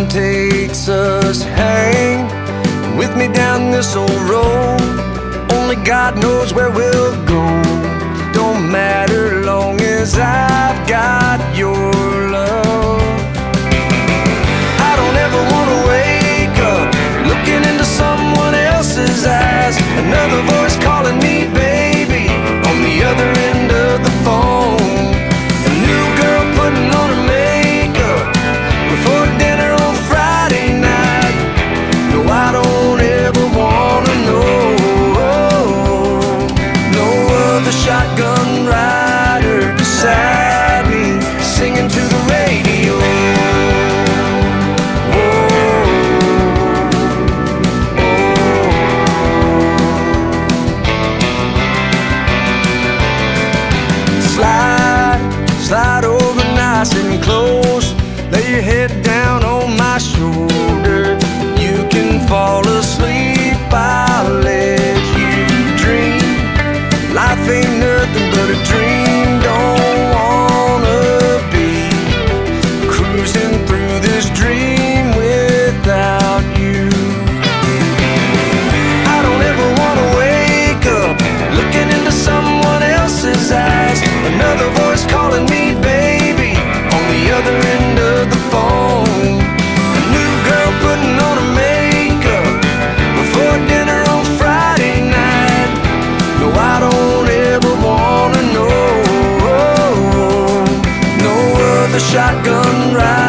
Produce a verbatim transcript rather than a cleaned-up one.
time takes us, hang with me down this old road. Only God knows where we'll go. Don't matter long as I've got your love. I don't ever want to wake up looking into someone else's eyes. Another voice calling me baby on the other end of the phone. A new girl putting on her makeup before dinner on Friday night. No, I don't ever want to know. No other shotgun rider beside me singing to the radio. Slide over nice and close, lay your head down on my shoulder. You can fall asleep, I'll let you dream. Life ain't nothing but a dream. Don't wanna be cruising through this dream without you. I don't ever wanna wake up looking into someone else's eyes. Another voice calling me baby on the other end of the phone. A new girl putting on her makeup before dinner on Friday night. No, I don't ever wanna know. No other shotgun ride